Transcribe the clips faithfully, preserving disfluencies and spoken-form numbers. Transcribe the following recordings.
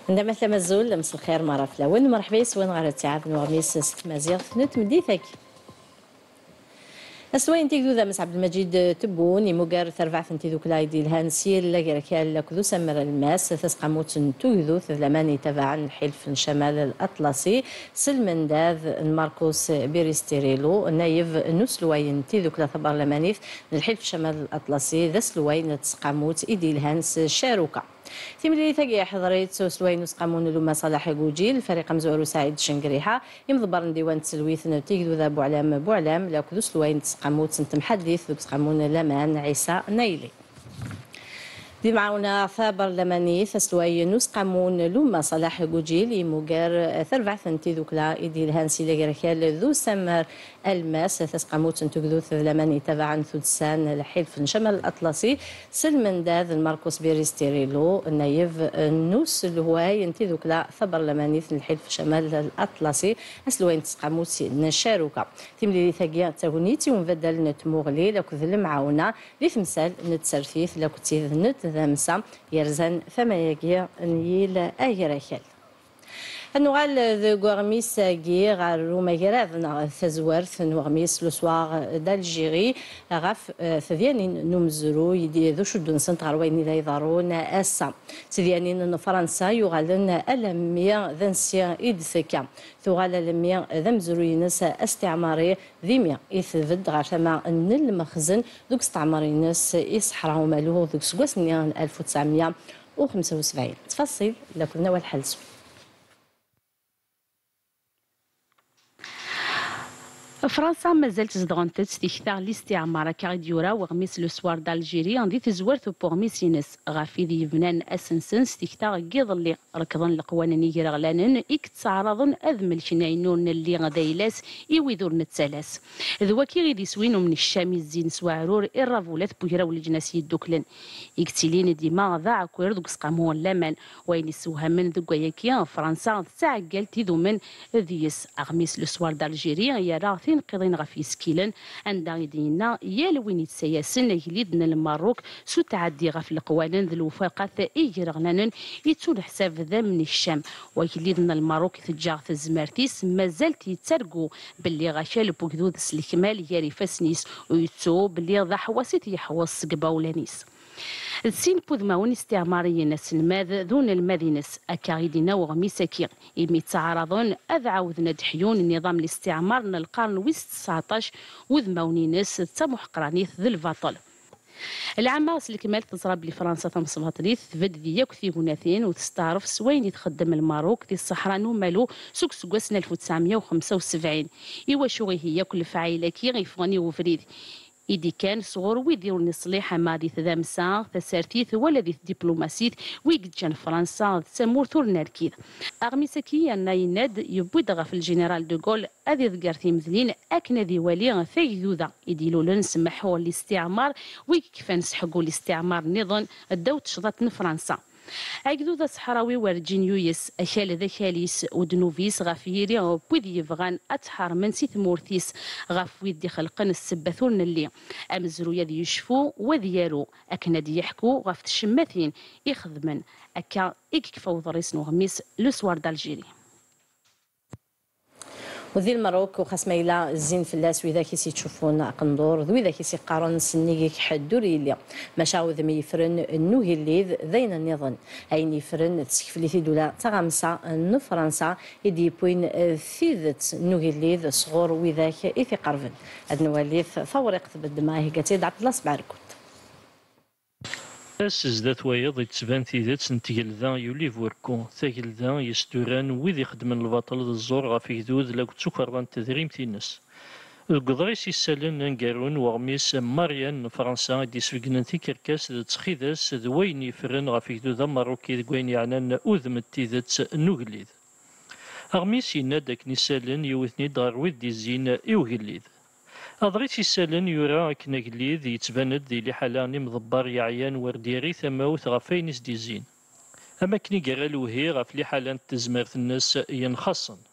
عندما تمازول لمس الخير مرة فلاون مرحبا يسوان غير تعب نوغميس ست مزيغ ثنت مديثك اسوين تيكدو ذا مس عبد المجيد تبون يموغار ترفع فنتي ذوك لايدي الهانسير لا كال لكذو سمر الماس تسقموت توكذو ثلماني تبعا الحلف الشمال الاطلسي سلمن داذ ماركوس بيريستيريلو نايف نسلوين تيذوك لا برلمانيث الحلف الشمال الاطلسي ذا سلوين تسقموت ايدي الهانس شاروكا تيملي ثقي حضريت سوسلوين نسقامون لما صلاح جوجيل فريق مزورو سعيد شنقريحه يمضبر ديوان تسلويث تيكدو ذا بوعلام بوعلام لا كذو سلوين تسقاموت نتمحدث تسقامون لمان عيسى نايلي دي معاونا ثابر لماني ثسلوي نسقامون لما صلاح جوجيل يموغار ثربع ثنتي ذوكلا ايدي الهانسي لغركال ذو سمر الماس تسقاموت تكذو ثلماني تبعا ثلثان الحلف شمال الاطلسي سلمن داذ الماركوس بيريستيريلو نايف نوس الهواي انتي ذوكلا ثبر لماني الحلف شمال الاطلسي اسلوين تسقاموت نشاروكا تملي ثقيا تاغونيتي ونبدل نتموغلي لكذ المعاونه لثمثال نتسرثيث لكتي نت ذامسا يرزن فما يجي نيل ايريخل النوغال ذو غورميس كي غار روما غراذنا ثزورث نوغميس لو سوار دالجيري غاف ثديانين نمزرو يدي ذو شدون سنت غروين لا يضارون اسا ثديانين فرنسا يغالن المية ذنسيا ايدثكا ثغال المية ذمزرو ينس استعماري ذيميا يثبد غار ثما ان المخزن ذوك استعماري ناس يصحراو مالو ذوك سكواسنيان ألف وتسعمية وخمسة وسبعين تفاصيل لكنا والحلسو فرنسا مازالت زدغنت تستيكثار الاستعمار كارديورا وغميس لو سوار دالجيري عندي تزورت بوغ ميسينس غافي ذي بنان اسنسن استيكثار كيض اللي ركضن القوانين يغلانن اك تعرضن اذمل شناينون اللي غدايلاس يويذور نتسالاس ذواكي غيدي سوينو من الشام الزين سواعرور الرافولات بويرا والجناس يدوكلن يكتلين ديما ضاع كوير دوك سقامون لامان وين يسوها من ذكوياكيا فرنسا تعقل تيذو من ذيس اغميس لو سوار دالجيري يرى قضين غفي سكيلن عند يدينا يالوين يتسياسن يليدنا الماروك سو تعدي غف القوانين ذو الوفاقات ايغرغنان يتون حساب ذا من الشام ويليدنا الماروك تجار في الزمارتيس مازالت يترقو باللي غشال بوكذوذ سلكمال ياري فاسنيس ويتسو باللي ضا حواسيت يحوص قباولانيس السين بوذماون استعماريين السلماذ ذون المدينس أكايدنا وغميساكي إمي تعرضون أذعوذنا دحيون النظام الاستعمار من القرن ويس تسعطاش وذماونينس تسامح قرانيث ذي الباطل العامة الكمال تزرب لفرنسا تمصباطليث تفد دياك في غناثين وتستعرف سوين يتخدم الماروك في الصحراء نومالو سوك سكواسنا ألف وتسعمية وخمسة وسبعين إوا شوغي هي كل فعيلة كي غيفغني وفريد إدي كان صغور ويديروني صليحة مادي ثامسا ثسارتيث ولا ذي دبلوماسيت ويقد جان فرنسا تسمور ثور كيد أغميساكي أن يناد يبود في الجنرال دوغول أذي ذكرتي مثلين أكنا ذي والي ثيذوذا إديلو لنسمحوا الاستعمار ويكفى نسحقوا الاستعمار نظن الدوت شضات فرنسا أجدو ذا صحراوي ورجينيويس أشال ذا خاليس ودنوفيس غافيري وبوذي يفغان أتحار من سيث مورثيس غاف ويدي خلقن السباثون اللي أمزرو يدي يشفو وذيارو أكنا دي يحكو غاف تشماثين يخدمن أكا إكفا وضريس نوغميس لسوار دالجيري وذي المروك وخاص ميلا الزين فلاس وإذا كيسي تشوفون قندور وإذا كيسي قارن سنيك حدوري اللي مشاوذ مي يفرن النوهي اللي ذين النظن أين يفرن تسكفلي في دولا تغامسا نفرنسا يدي بوين ثيذت النوهي اللي صغور وإذا كيثي قرفن أدنواليث ثورق تبدما هي كتيد عبد الله سبعركوت أسس ويض يتبان تيدات نتقل ذا يولي فوركو تاقل ذا يستوران ويذ يخدمن البطل ذا الزور غافي ذوذ لاك تسكران تدريم تينس القضريس يسالن نقارون وغميس ماريان فرنسا دي سفقنن تيكركاس ذا تسخيداس ذوين يفرن غافي ذوذا ماروكي ذوين يعنان أوذم التيدات نوغليذ أغميس ينادك نسالن يوثني دار ويد دي الزين يوغليذ أضغيت يسالن يورا كنا قليذ يتباند ذي لحالاني مضبار يعيان ورديري ثماوث غفاينس ديزين أما كني قرالو هي غف لحالان تزمارت الناس ينخصن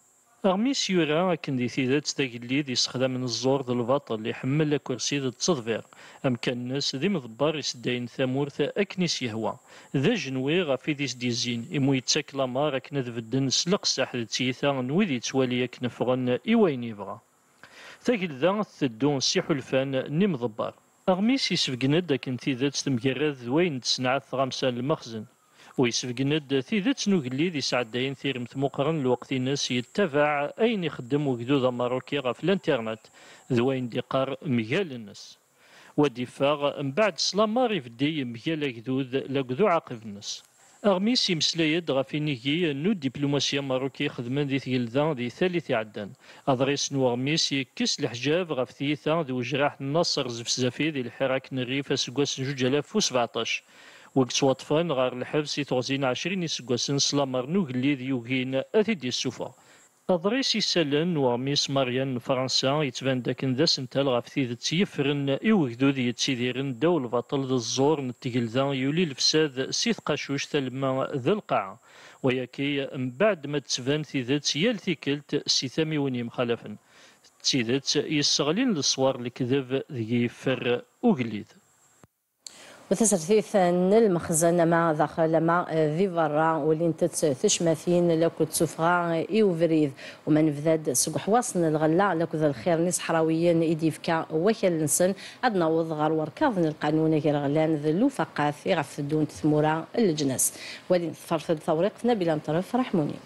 أغمي سيورا أكن دي تيدات تاقليد يستخدم من الزور ذو الباطل اللي يحمل كرسي ذو التصدفير أم كان الناس ذي مضبار يسداين ثامورث أكنيس يهوى ذا جنوي غافي ديس ديزين إمو يتساك لامار أكن ذو الدن سلق ساح ذي تيثا نويدي تسوالي أكن فغن إيوين يبغى تاقل ذا ثدون سيحو الفان ني مضبار أغميس يسفقند أكن تيدات تمقرد ذوين تسنعات غامسان المخزن ويسفقند تيدات نوغليد يسعدين ثيرمت مقرن الوقت الناس يتبع أين يخدم وجدود ماروكي غاف الانترنت ذوين ديقار مجال الناس ودفاع من بعد سلامار يفدي مجال جدود لقدو عاقب الناس أغميس يمسلايد غافي نيجي نو دبلوماسيا ماروكي خدمان دي ثقلدا دي ثالث عدان أضريس نو أغميس يكس الحجاب غاف ثيثا ذو جراح النصر زفزافي ذي الحراك نغيف أسقواس جوج آلاف وسبعطاش وقت وطفان غار الحبس يتغزين عشرين يسقواسن سلامر نوغليد يوغين أثيدي السوفا أضريس يسالن وغميس ماريان فرنسا يتبان داكن ذا سنتال غاف ثيذت يفرن إيوغدو ذي يتسيديرن دول بطل ذا الزور نتقل ذا يولي الفساد سيث قاشوش ثلما ذا القاعة وياكي من بعد ما تبان ثيذت يال ثيكلت سيثامي وني مخالفا تسيدت يستغلين الصوار الكذب ذي يفر أوغليد وتسرثيث المخزن ما داخل ما ذي برا واللي انت تشماثين لكو تسوفغا ايوفريد وما نفذاد سوق حواصن الغلا لكو ذا الخير نيس حراويين ايديفكا وكل نسن عندنا وض غير وركاض القانون غير غلان ذلو فقاث غف دون ثمورا الجناس ولي فرفض ثورقنا بلا مطرف رحموني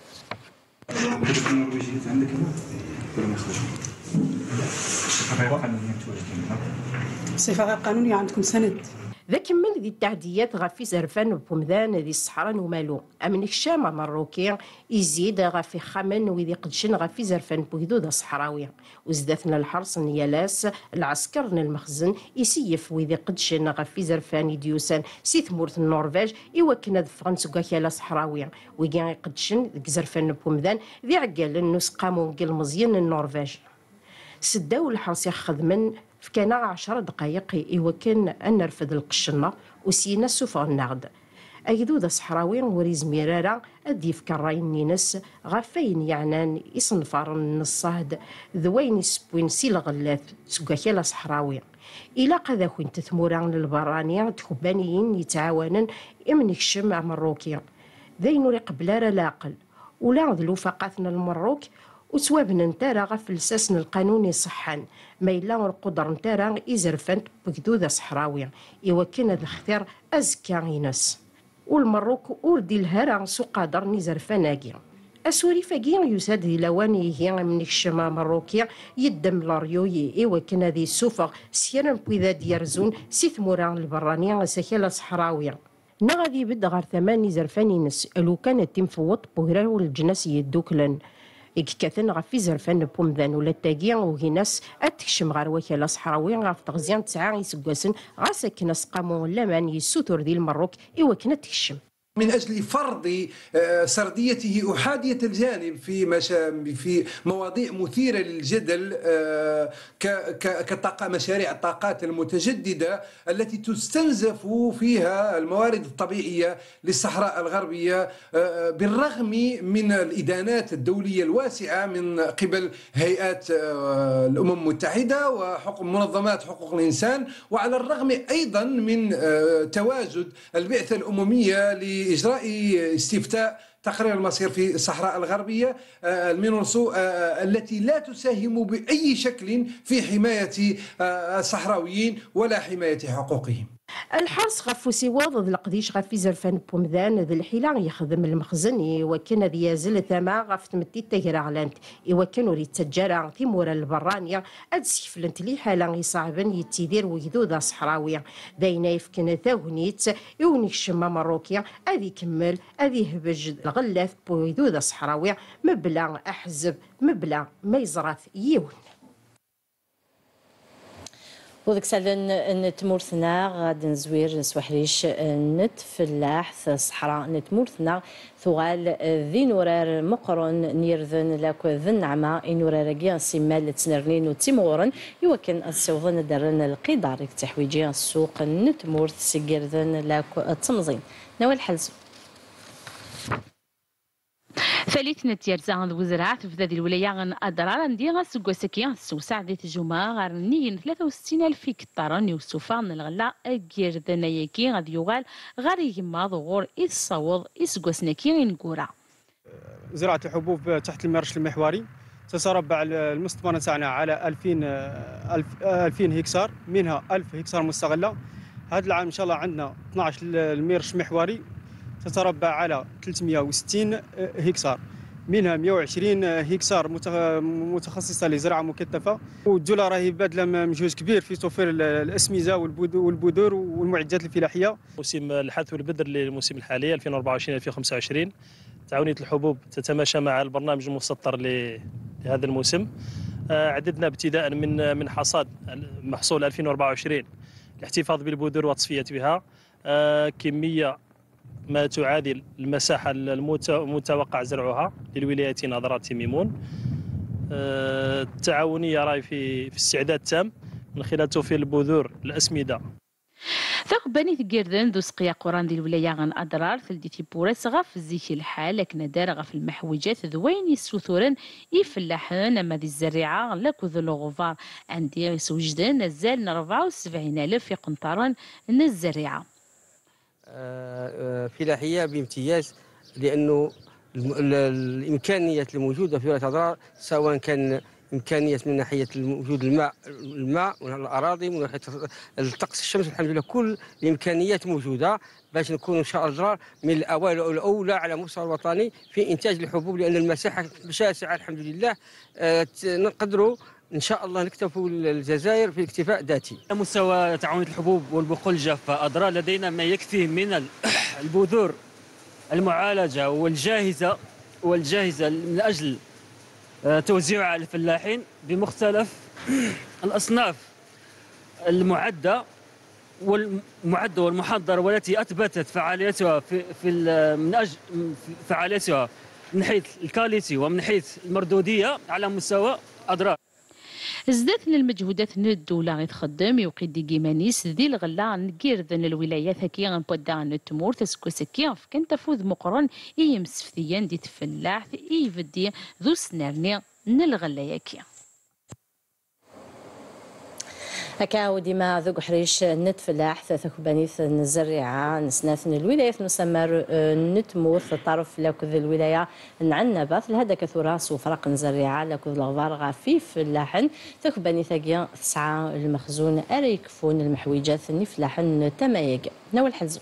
عندك الصفة غير قانونية عندكم سند ذا كمل ذي التعديات غافي زرفان وبومذان ذي الصحراء ومالو أمن الشام مروكي يزيد غافي خمن وذي قدشن غافي زرفان بويدو صحراوي وزداتنا الحرص نيالاس العسكر المخزن يسيف وذي قدشن غافي زرفان ديوسان سي ثمورة النرويج إيوكنا ذي فرنسا كاكيالا صحراوي ويقان قدشن ذي زرفان بومذان ذي عقال النوس قامون قل مزيان النرويج سداو الحرص ياخذ من فكان عشر دقائق إيوكن أن نرفد القشنة وسينا السفر النغد أيدو ذا صحراوي وريز ميرارا أديف كراين نينس غافين يعنان يصنفار النصاد ذوين يسبوين سيل غلاث سكاكيلا صحراوي إلا قذا كنت تثموران للبرانية تخبانيين يتعاونن إمن يكشم مروكيا ذين ريق بلارا لاقل ولا ذلو فقاتنا المروك وتوابنا نتارا غف الساسن القانوني صحان ما إلا القدر نتارا إزرفانت بكدودة صحراوية إيوكن هذا الاختيار أزكى ينس والمروك أوردي الهرا سو قادر نزرفاناكي أسوري فاقي يساد لواني هي من الشما مروكيا يدم لاريوي إيوكن هذه السوفة سيرا بويذا ديارزون سيثمورا البرانية سكيلة صحراوية نغادي بد غير ثماني زرفاني نس لو كانت تنفوط بوهرا والجناس يدوكلن إككاثن غفي زرفان بومذان ولا تاقيا وهناس أتكشم غير وكالا صحراوي غاف تغزيان تسعة يسقاسن غاسك قامون لامان يسوتر ذي المروك إوا كنا تكشم من أجل فرض سرديته أحادية الجانب في مشا في مواضيع مثيرة للجدل كطاقة مشاريع الطاقات المتجددة التي تستنزف فيها الموارد الطبيعية للصحراء الغربية بالرغم من الإدانات الدولية الواسعة من قبل هيئات الأمم المتحدة وحقوق منظمات حقوق الإنسان، وعلى الرغم أيضا من تواجد البعثة الأممية لإجراء استفتاء تقرير المصير في الصحراء الغربية المينورسو التي لا تساهم بأي شكل في حماية الصحراويين ولا حماية حقوقهم. الحرص غفو سواض ذي القديش غفي زرفان بومذان ذي الحيلة يخدم المخزن وكان ذي يازل ثما غف تمتي التجرى علانت وكان ريد تجارة ثمورة البرانية أد سيفلنت لي حالا يصعبن يتيدير ويدودا صحراوية داينا يفكن ثاونيت يونيك شما مروكيا أذي كمل أذي هبج الغلاث بويدودا صحراوية مبلا أحزب مبلا ما يزرث يون. وذاك سالن نتمورثنا غاد نزوير سوحريش نتفلاح الصحراء نتمورثنا ثغال ذي نورار مقرن نيرذن لاكو ذن نعمة نورار كيان سيمال تنرنين وتيمورن يوكن السوضن درن القدار تحويجي السوق نتمورث سيجرذن لاكو التمزين نوال حلزو ثالث نتيرزا عند وزراعة في ذي الولاية عن أضرار نديغا سكوسكيا السوسع ذي تجمع غارنين ثلاثة وستين ألف هكتار يوسفا من الغلا أجير ذناياكي غادي يغال غاري يما ظهور إذ صوض إسكوسناكي نقورا. زراعة الحبوب تحت المرش المحوري تتربع المستثمر تاعنا على ألفين ألفين هكتار، منها ألف هكتار مستغلة. هذا العام إن شاء الله عندنا اثناش المرش محوري تتربع على ثلاثمئة وستين هكتار، منها مئة وعشرين هكتار متخصصه لزراعه مكثفه. والدوله راهي باذله مجهود كبير في توفير الاسمده والبذور والمعدات الفلاحيه. موسم الحث والبذر للموسم الحالي ألفين وأربعة وعشرين ألفين وخمسة وعشرين تعاونيه الحبوب تتماشى مع البرنامج المسطر لهذا الموسم. عددنا ابتداء من من حصاد محصول ألفين وأربعة وعشرين الاحتفاظ بالبذور والتصفيه بها كميه ما تعادل المساحة المتوقع زرعها للولايتين أضرار تيميمون. التعاونية راهي في في استعداد تام من خلال توفير البذور الأسمدة. ثق بني ثقيردن ذو سقيا قران دي الولاية عن أضرار ثلديتي بوريس غاف زيك الحال لكن دار غاف المحوجات ذوين يسوثورن يفلاحن أما ذي الزريعة لكو ذو الغفار عندي يسوجدن نزال أربعة وسبعين ألف في قنطارن الزريعة. فلاحية بامتياز، لأنه الإمكانيات الموجودة في ولاية أضرار سواء كان إمكانيات من ناحية وجود الماء الماء والأراضي من ناحية الطقس الشمس، الحمد لله كل الإمكانيات موجودة باش نكون إن شاء الله من الأوائل الأولى على مستوى الوطني في إنتاج الحبوب، لأن المساحة شاسعة الحمد لله. نقدروا إن شاء الله نكتفوا الجزائر في اكتفاء ذاتي. على مستوى تعاونية الحبوب والبقول الجافة أضرار لدينا ما يكفي من البذور المعالجة والجاهزة والجاهزة من أجل توزيعها على الفلاحين بمختلف الأصناف المعدة والمعدة والمحضرة، والتي أثبتت فعاليتها في في من أجل فعاليتها من حيث الكاليتي ومن حيث المردودية على مستوى أضرار. ازداد المجهودات من الدولة يتخدم يوقي دي جيمانيس ذي الغلا نكير ذن الولايات هكي غنبودا عن التمور تسكو سكي كان تفوذ مقرن اي مسفتيان دي تفلاح اي فدي ذو سنارني نلغلا ياكي. هكا وديما ذوق حريش نتفلاح ثاثك بنيث نزرعة نسناثن الولايات نسمر نتموث الطرف لكذ الولاية نعنبة لهذا كثورة وفرق نزرعة لكذ الغبار غفيف اللحن ثاك بنيث أجيان تسعة المخزون أريكفون المحويجات نفلحن تمايق نوال حزو.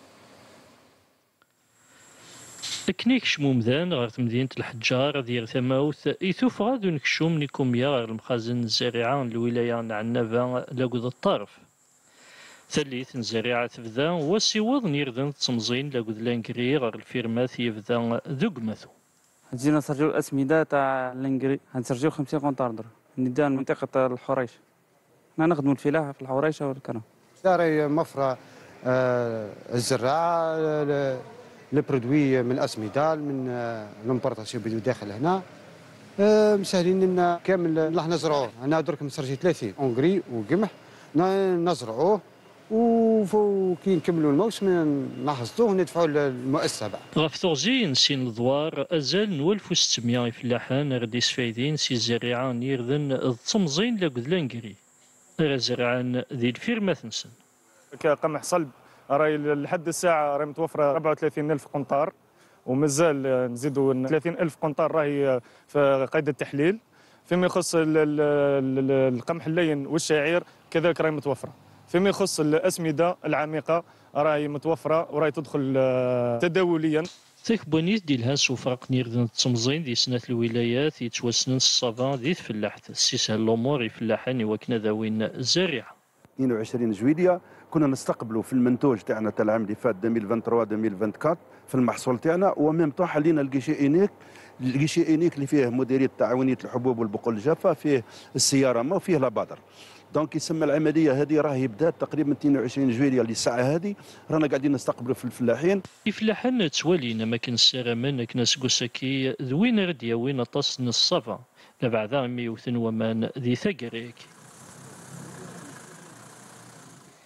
كنيك شمومذان غير مدينة الحجار ديال ثماوث يثوف غادو نكشوم نيكوميا غير المخازن الزارعة الولاية عنابة لاكود الطرف ثالث نزارعة تبدا وسيوض نيردن تمزين لاكود لانكري غير الفيرمات يبدا ذوق ماثو. جينا نسرجو الأسمدة تاع لانكري غنسرجو خمسين قنطار در ندير منطقة الحريش. حنا نخدمو الفلاحة في الحريشة والكرم. داري مفرة آه الزراعة لي برودوي من الاسمده من لومبورطاسيون بدو داخل هنا أه مسهلين لنا كامل راح نزرعوه. انا درك مسرجي ثلاثين اونغري وقمح نزرعوه وكي نكملوا الموسم نحصدوه ندفعوا للمؤسسه بعد. غف ثغزي نسين الضوار ازال ألف وستمائة فلاحان غادي سفايدين سي الزريعه نيردن التمزين لاكد لانكري غير زرعان ذي الفيرما ثنسن كقمح صلب راهي لحد الساعه راهي متوفره أربعة وثلاثين ألف قنطار ومازال نزيدوا ثلاثين ألف قنطار راهي في قيد التحليل. فيما يخص القمح اللين والشعير كذلك راهي متوفره. فيما يخص الاسمده العميقه راهي متوفره وراهي تدخل تداوليا. ثيك بونيس ديالها سوفرق نيردن التمزين دي سنة الولايات يتوسنن الصافان دي فلاحت السيسه الامور يفلاحن وكنا ذاوين الزارعه. اثنين وعشرين جويلية كنا نستقبلوا في المنتوج تاعنا تاع العام اللي فات ألفين وثلاثة وعشرين ألفين وأربعة وعشرين في المحصول تاعنا وميم طون حلينا الكيشي انيك الكيشي انيك اللي فيه مديريه تعاونيه الحبوب والبقول الجافه فيه السياره ما وفيه لابادر. دونك يسمى العمليه هذه راهي بدات تقريبا اثنين وعشرين جويلية للساعه هذه رانا قاعدين نستقبلوا في الفلاحين. يفلاحن توالينا ما كان السرمان كناس كوساكي ذوين رديا وين طاس الصفا لبعضها ميوثن ومان ذي ثقريك.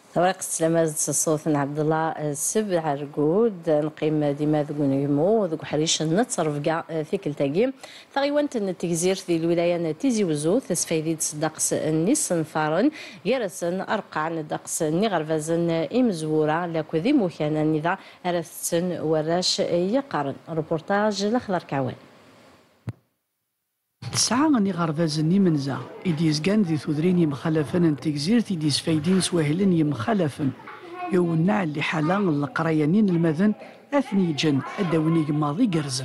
ورق السلامة الصوت عبد الله السبع عرقود نقيم ديما ذو نيمو ذو حريش نتصرف كاع في كل تاقيم ثغيوانت التجزير في الولاية تيزي وزو تسفيدي دقس النيس نفارن يرسن أرقع دقس نغرفزن إمزورة لكو ذي موكانا نذا أرثسن وراش يقارن روبورتاج الأخضر كعوان تسعة غني غرفازن يمنزا إديز كان ذي ثذرين يمخلفن انتكزير تيديز فايدين سواهلن يمخلفن يونع اللي حالان القريانين المذن أثني جن أدوني ماضي قرزن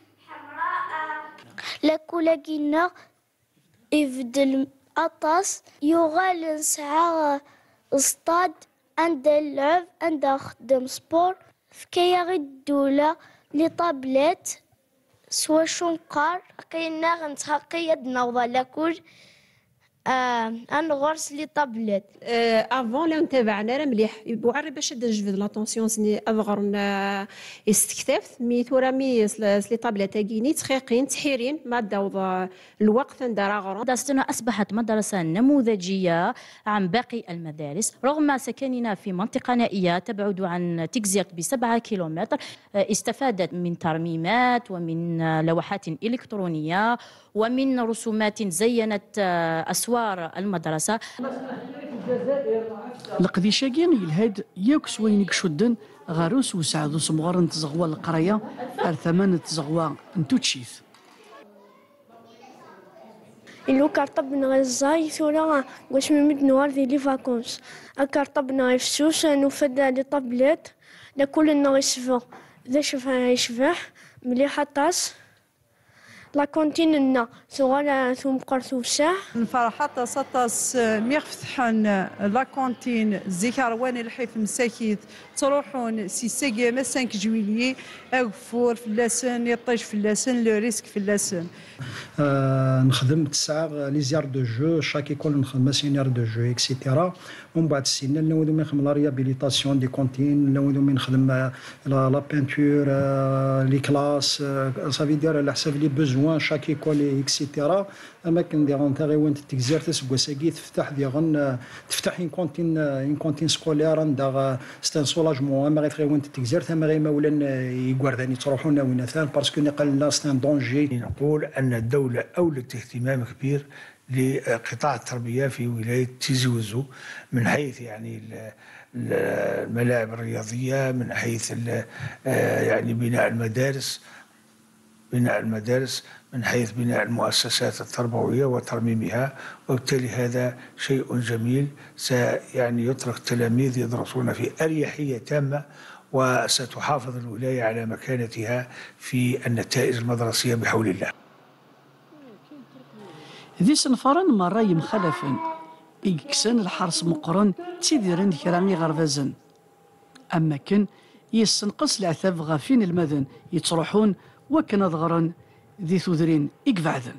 لكولاكينا يفدل أطاس يغال نسعى اصطاد عند اللعب عند خدم سبور فكايا غي الدولة لطابلات سوا شنقار كاينا غنتحقي يدنا وضلاكول آه انا غرس لي طابلات آه افون لا نتابعنا راه مليح وعري باش نجبد لاتونسيون سني اضغرنا استكتفت مي ثورا مي لي طابلات كايني تخيقين تحيرين ما داوض الوقت ندار غرون مدرستنا اصبحت مدرسه نموذجيه عن باقي المدارس رغم سكننا في منطقه نائيه تبعد عن تكزيرت بسبعة كيلومتر استفادت من ترميمات ومن لوحات الكترونيه ومن رسومات زينت أسوار المدرسة. القديشاكين يلهاد ياكس وين يكشدن غاروس وسعدو سمغار نتزغوا القرايه ارثمان تزغوا نتوتشيث. إلو كارطبنا غزاي ثورا واش من مد نوار ذي لي فاكونس أكارطبنا يفسوس نفدا لي طابلات لكل نهار يشفى ذا شفا يشفح مليح طاس لا كونتيننا ثغالا ثم قرثو ساح نفرحات سطاس ميفتحن لا كونتين زيكاروان الحيف مساكيت تروحون سي ساكي ما سانك جويليي اغفور فلاسن يطيش فلاسن لو ريسك فلاسن آه نخدم تسعة لي زيار دو جو شاك ايكول نخدم سينيار دو جو اكسيتيرا ومن بعد السنه نولو نخدم لا ريابيليتاسيون دي كونتين نولو نخدم لا بانتور لي كلاس صافي دير على حساب لي بوزوان شاك ايكول اكسيتيرا اماكن ديال انتيغي وين تكزيرتس بوساكي تفتح ديال تفتح ان كونتين ان كونتين سكولير عندها ستان سولاجمون اما غير وين تكزيرت اما غير مولا يغوارداني تروحونا وين ثان باسكو نقل لا ستان دونجي. نقول ان الدوله اولت اهتمام كبير لقطاع التربيه في ولايه تيزي وزو من حيث يعني الملاعب الرياضيه من حيث يعني بناء المدارس بناء المدارس من حيث بناء المؤسسات التربوية وترميمها وبالتالي هذا شيء جميل سيعني يترك التلاميذ يدرسون في أريحية تامة وستحافظ الولاية على مكانتها في النتائج المدرسية بحول الله. ذي سنفرن مرة يمخلفن إكسان الحرس مقرن تيديرن كرامي غرفازن أما كن يسنقص العثاب غافين المذن يتروحون وكان ضغرا ذي ثذرين إكفعذن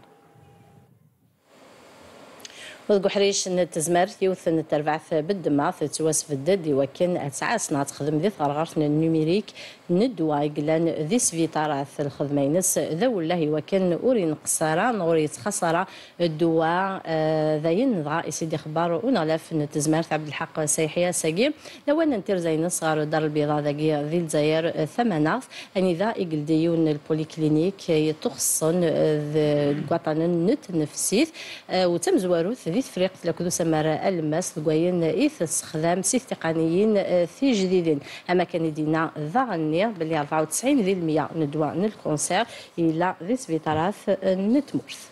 وذكو حريش نتزمر يوث نتربعث بالدماء تتواسف الدد وكان تسعة تخدم ذي ثغرغرتنا النيميريك ندوا يقلان ذي سفيطارات الخدمينس ذو الله وكان أورين قصارا نوري تخسر الدواء ذاين ضغا يسيدي خبار ونغلاف نتزمر عبد الحق سيحية ساقي لو أن ننتر زي نصغر دار البيضاء ذاقي ذي الجزائر ثمانات أني ذا يقل ديون البوليكلينيك يتخصن القطن نت نفسيث وتم زواروث ذي تفريق لكذو سمارة الماس لقوين إيث استخدام سيث تقنيين في جديدين أما كان دينا ذا باللي أربعة وتسعين ذي المية ندوا نالكونسير إلى ذي سبيطارات نتمورث.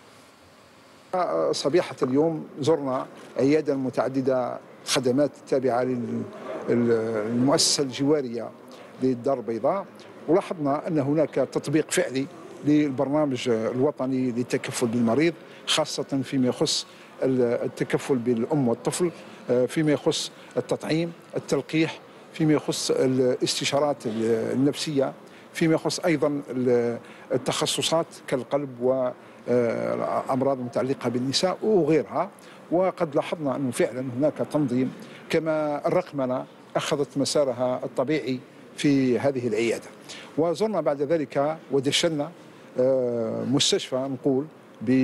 صبيحة اليوم زرنا عيادة متعددة خدمات تابعة للمؤسسة الجوارية للدار البيضاء ولاحظنا أن هناك تطبيق فعلي للبرنامج الوطني للتكفل بالمريض خاصة فيما يخص التكفل بالأم والطفل فيما يخص التطعيم التلقيح فيما يخص الاستشارات النفسية فيما يخص أيضا التخصصات كالقلب والأمراض المتعلقة بالنساء وغيرها وقد لاحظنا أنه فعلا هناك تنظيم كما الرقمنة أخذت مسارها الطبيعي في هذه العيادة وزرنا بعد ذلك ودشنا مستشفى نقول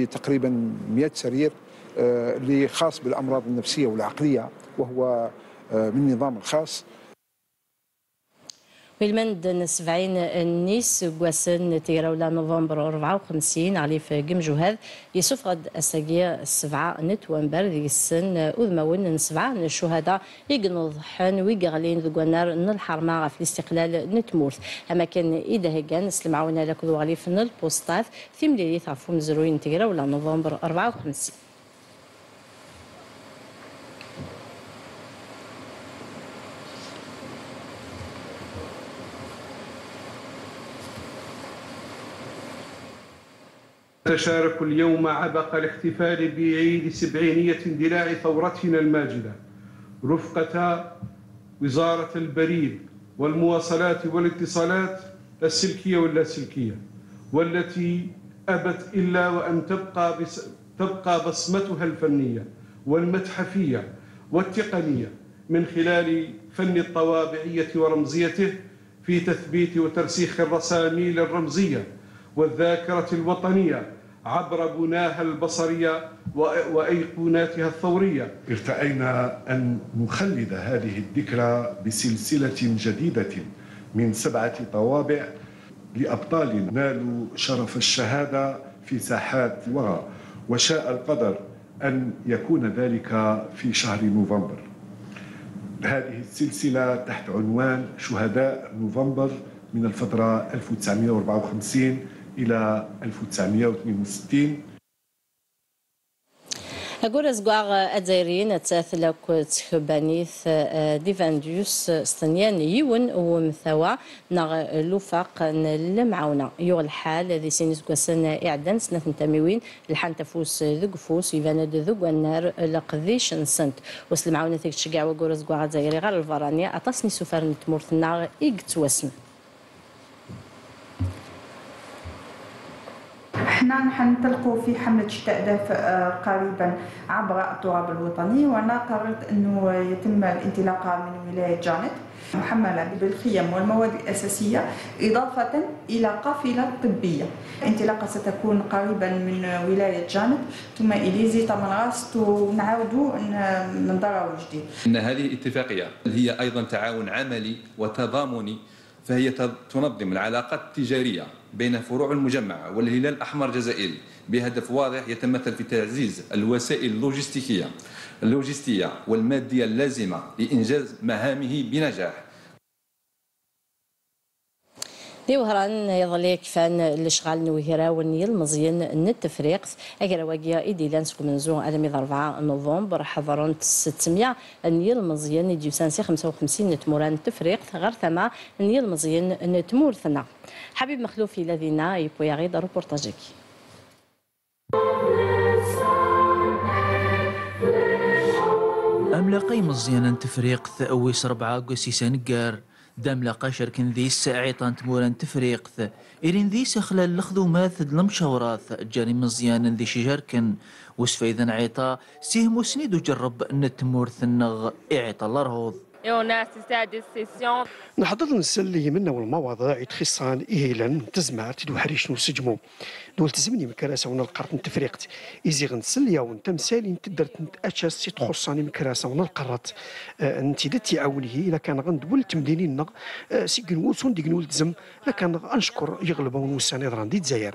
بتقريبا مئة سرير اللي خاص بالأمراض النفسية والعقلية وهو من النظام الخاص. بالمند نسبعين النيس قواسن تيراولا نوفمبر أربعة وخمسين علي في قمجوهاذ يسوف غد أساقيا السبعة نتوانبر ذي السن أذمون نسبعة الشهداء يقنض حن ويقغلين ذقوانار نالحرمة في الاستقلال نتمورث أما كان إذا هكان نسلمعونا لكذو غالي في البوستات ثيم لي تعرفون زروين تيراولا نوفمبر أربعة وخمسين. نتشارك اليوم عبق الاحتفال بعيد سبعينية اندلاع ثورتنا الماجدة رفقة وزارة البريد والمواصلات والاتصالات السلكية واللاسلكية، والتي أبت إلا وأن تبقى بس تبقى بصمتها الفنية والمتحفية والتقنية من خلال فن الطوابعية ورمزيته في تثبيت وترسيخ الرساميل الرمزية والذاكرة الوطنية عبر بناها البصرية وأيقوناتها الثورية. ارتأينا أن نخلد هذه الذكرى بسلسلة جديدة من سبعة طوابع لأبطال نالوا شرف الشهادة في ساحات الوغى، وشاء القدر أن يكون ذلك في شهر نوفمبر. هذه السلسلة تحت عنوان شهداء نوفمبر من الفترة ألف وتسعمئة وأربعة وخمسين إلى ألف وتسعمئة واثنين وستين. أقول زقاع أدزيرين أتثلك تخبانيث ديفانديوس ستنيان يون ومثوى نغ لوفاق المعاونة يغ الحال ذي سينيس قوسن إعدان سنة تميوين الحان تفوس ذق فوس يفاند ذق والنار لقذيش نسنت وسلم معاونة تشجع وقول زقاع أدزيري غير الفرانية أتصني سفر نتمورث النار إيقت واسم. احنا حنطلقوا في حملة شتاء دافئ قريبا عبر التراب الوطني، وانا قررت انه يتم الانطلاق من ولاية جانت محملة بالخيم والمواد الأساسية إضافة إلى قافلة طبية. الانطلاقة ستكون قريبا من ولاية جانت ثم إليزي تمنغاست ونعاودوا ننظروا جديد. إن هذه الاتفاقية هي أيضا تعاون عملي وتضامني، فهي تنظم العلاقات التجارية بين فروع المجمع والهلال الأحمر الجزائري بهدف واضح يتمثل في تعزيز الوسائل اللوجستيكية اللوجستية والمادية اللازمة لإنجاز مهامه بنجاح. دي وهران يظل كفان الاشغال نوهرا ونيل مزيان نتفريق اجرا واجيا ايدي لانسكم منزون على ميض أربعة نوفمبر حضرون ستمئة نيل مزيان ديوسانسي خمسة وخمسين نتموران تفريق غير ثما نيل مزيان نتمورثنا. حبيب مخلوفي الذين يبو يغيد روبورتاجيكي. أملاقي مزيان تفريق ثأويس ربعة قسي سنقار دام لقى شركن ذيس عيطان تموران تفريقث إرين ذيس خلال لخذو ماثد لمشاوراث جاني مزيان ذي شجاركن وسفيذا عيطا سيهم وسنيدو جرب نتمورث النغ إعيطا لرهوض. نحضر نسلي منا والمواضيع يتخصان إيلا تزمعت دو حريش نسجمو دول تزمني مكراسة ونالقرط نتفريقت إيزي غنسلي ونتمثالي نتدرت نتأشاس سي تخصاني مكراسة ونالقرط أه نتي دتي عاونيه إلا كان غندول تمدينين نغ أه سي قنول سون دي قنول تزم إلا كان أنشكر يغلبون ونوساني دران دي تزاير.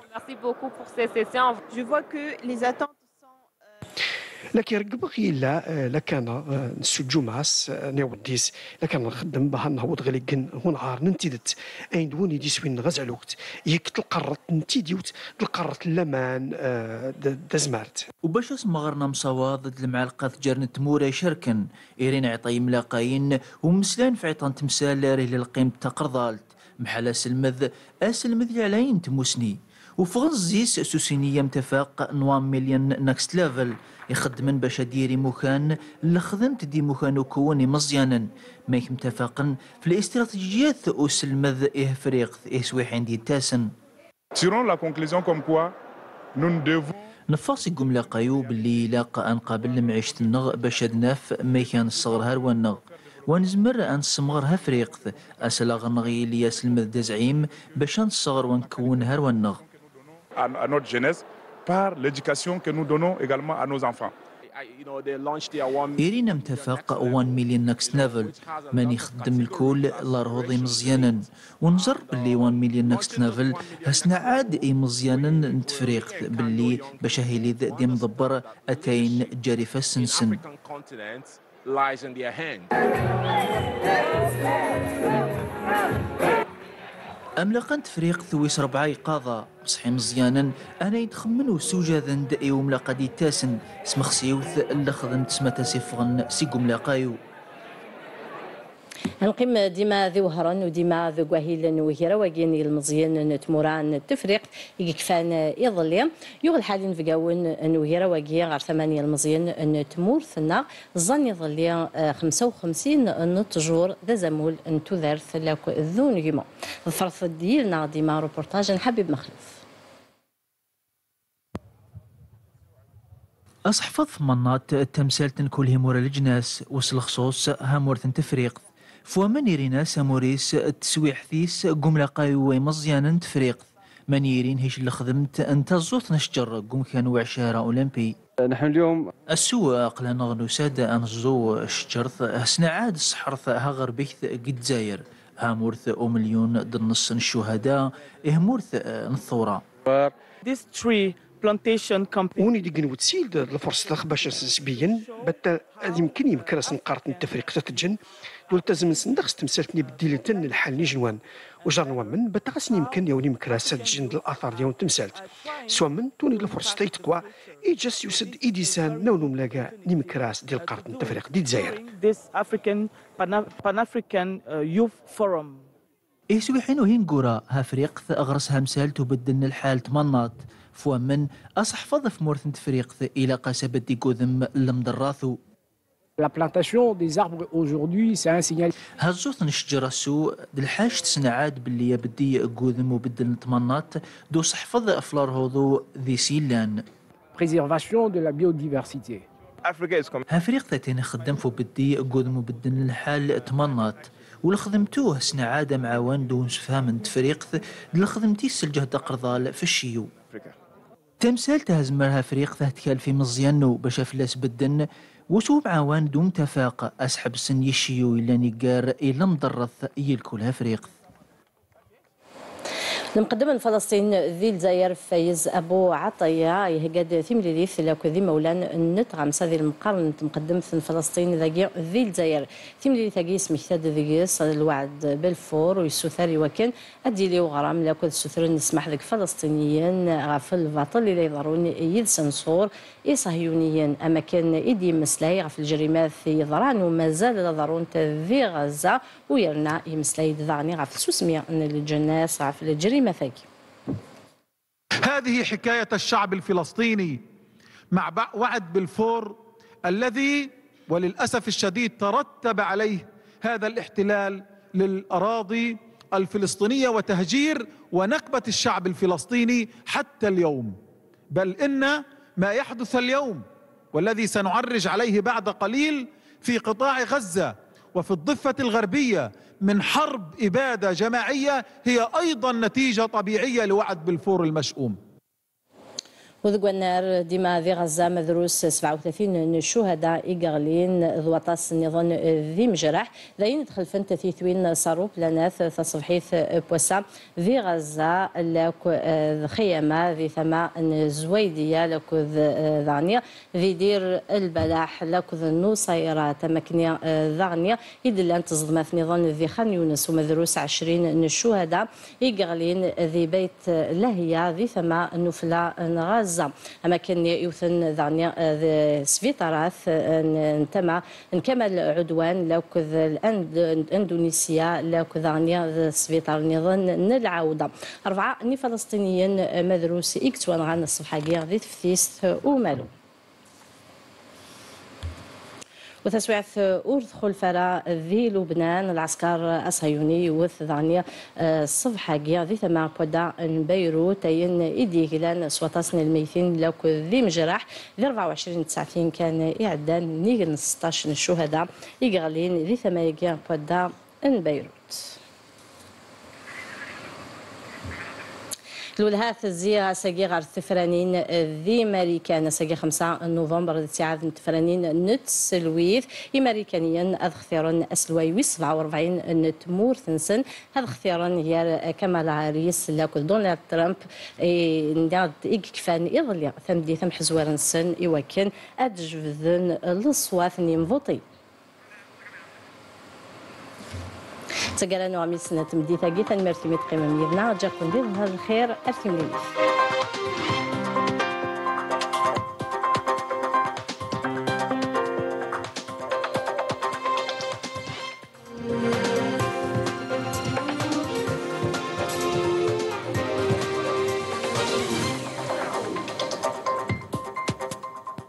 لكن رقبغي لا لكان نسجو معاس نيوديس لكان نخدم بها نهوض غليقن ونعار ننتيدت اين دوني دي سوين غزع الوقت يك تلقرط نتيديوت تلقرط اللمان دزمارت. وباش اسم غرنا مصوا ضد المعلقة جرن تموري شركن إيرين عطاي ملاقاين ومسلان في عطان تمثال لاري للقيم تقرضالت محل سلمذ اسلمذ علين تموسني وفغزيس سوسينية متفاق نوام مليون نكست ليفل يخدمن باش ديري مكان لخدمت دي مكان كوني مزيانا ما متفاقا في الاستراتيجيات وسلمذ إيه فريق إيه سويح عندي تاسن. Tirons la conclusion comme quoi nous ne devons نفاصي قملا قايو باللي لاقى أن قابل معيشة النغ باش دناف ما كان الصغر هار والنغ ونزمر أن سمغرها فريق أسلاغ النغي اللي يسلمذ دزعيم باش نصغر ونكون هار والنغ. à notre jeunesse par l'éducation que nous donnons également à nos enfants. إيرينا متفق واحد مليون نكست نافل من يخدم الكل لارهوضي مزيانا ونجر باللي واحد مليون نكست نافل هسنا عاد اي مزيانا نتفريق باللي باش هيليذ دي مضبر اتاين جارفة سنسن. أملقا تفريق ثويس ربعاي قاضى صحي مزيانا أنا يتخمن وسوجا ذند إيو ملاقا دي تاسن سمخسيوث اللي خدم تسمتا سيفغن سيقو ملاقايو نقيم ديما ذي وهران وديما ذي قواهيل وهيرا وقيني المزيان تموران التفريق يكفان يظلي يغل حالي نفقاون نوهيرا وقيا غير ثمانية المزيان تمور ثنا ظن يظلي خمسة وخمسين نتجور ذا زمول نتوذرث لك ذو نجمة الفرص ديالنا ديما روبورتاج حبيب مخلوف. أصحفظ مناط تمثال كل همور الجناس وصل خصوص همورث تفريق فومن يرينا ساموريس تسويح ثيس قم لقايو مزيانا تفريق من يرين هيش اللي خدمت انت زوت نشجر قم كانوا عشارة أولمبي. نحن اليوم السواق لنا غنو سادة أنزو شجرث هسنا عاد الصحرث هاغر بيث قد زاير هامورث أو مليون دنص الشهداء إهمورث الثورة. This tree plantation company وني ديك نوتسيل الفرصة باش نسبيا بتا يمكن يمكن نقارت التفريق تتجن دول تزم نسندخ تمثالتني بديل تن الحال نجنوان وجرنوان من بتا غاسني يمكن يوني مكرا تجن الاثار ديال تمثالت سوا من توني الفرصة تيتقوا ايجاس يسد ايديسان نونو ملاقا نيمكراس ديال قارت التفريق ديال الجزائر. This African Pan-African Youth Forum إيه سويحين وهين قورا ها فريق أغرسها مسالت وبدلن الحال تمناط فوا من أصحفظ في مورثن تفريق إلى قاسبة دي قذم لمدراثو. La plantation des arbres aujourd'hui c'est un signal. هزوث نشجر السو دالحاج تسنعاد باللي يبدي قذم وبدلن تمناط دو صحفظ أفلار هوضو ذي سيلان. Préservation de la biodiversité. ها فريق ثاتين خدم فو بدي قذم وبدلن الحال تمناط والخدمتوه سنا عادة معاون دون سفهم تفريق لخدمتي السلجه قرضال في الشيو. تمثال تهزمرها فريق تهتكال في مزيانو باش فلاس بدن وسو معاون دون تفاق اسحب سن يشيو إلا نيقار إلا مضرث يلكلها فريق. المقدم من فلسطين ذي الجزائر فايز ابو عطيه يهقد ثمليث لك ذي مولان نتغمس هذه المقارنه مقدم في فلسطين ذي ذي الجزائر ثمليث قيس مكتاد ذيس الوعد بالفور ويسوثري وكان ادي لي وغرام لك السوثر نسمح لك فلسطينيين غفل الباطل اللي يضرون يد سنصور صهيونيين اما كان ايدي مسلاي غفل الجريمات في ضران ومازال يضرون ذي غزه ويرنا يمسلاي ذعني غفل سوسميه ان الجناس غفل الجريمه. هذه حكاية الشعب الفلسطيني مع وعد بلفور الذي وللأسف الشديد ترتب عليه هذا الاحتلال للأراضي الفلسطينية وتهجير ونكبة الشعب الفلسطيني حتى اليوم. بل إن ما يحدث اليوم والذي سنعرج عليه بعد قليل في قطاع غزة وفي الضفة الغربية من حرب إبادة جماعية هي أيضا نتيجة طبيعية لوعد بلفور المشؤوم. وذقوا النار ديما ذي غزة مدروس سبعة وثلاثين الشهداء إيقاغلين ذوطاس النظام ذي مجرح ذاين دخل فن تثيثوين صاروب لناث تصبحيث بوسا ذي غزة لك خيمة ذي ثما زويدية لك ذعنية ذي دير البلاح لك النصيرة تمكنية ذعنية يدلان تصدمات نظام ذي خان يونس ومدروس عشرين الشهداء إيقاغلين ذي بيت لهية ذي ثما نفلا غزة أما كان يوثن ذعنيا سفيطراث انتمى نكمل عدوان لو كذ الأندونيسيا لو كذعنيا سفيطر نظن نلعودة أربعة ني فلسطينيين مدروس إكتوان غان الصفحاقية ذي تفثيس ومالو وتسويعث أورث خلفرة ذي لبنان العسكر الصهيوني يوث ذعنيا الصفحاقية ذي ثما بودا بيروت تين إيدي كلان سوطاسن الميتين لو ذي مجرح ذي أربعة وعشرين تسعين كان إعدان نيجن ستاشن الشهداء يقغلين ذي ثما يجي بودا بيروت. تلولها زي ساقي غار التفرانين ذي ماريكان ساقي خمسة نوفمبر ذي تعاد التفرانين نت سلويث إمريكانيا هذا اختيارا أسلوي سبعة وأربعين نت مور ثنسن هذا اختيارا هي كمال عريس لاكل دونالد ترامب نداد إكفان إضلي ثمدي ثم حزوار نسن إوكن أدجفذن للصواث نيمفوطي تقال نوع سنة تمدي ثاقي ثاني مرتمي تقيمة ميدنا جاكم دير هذا الخير أرثم لي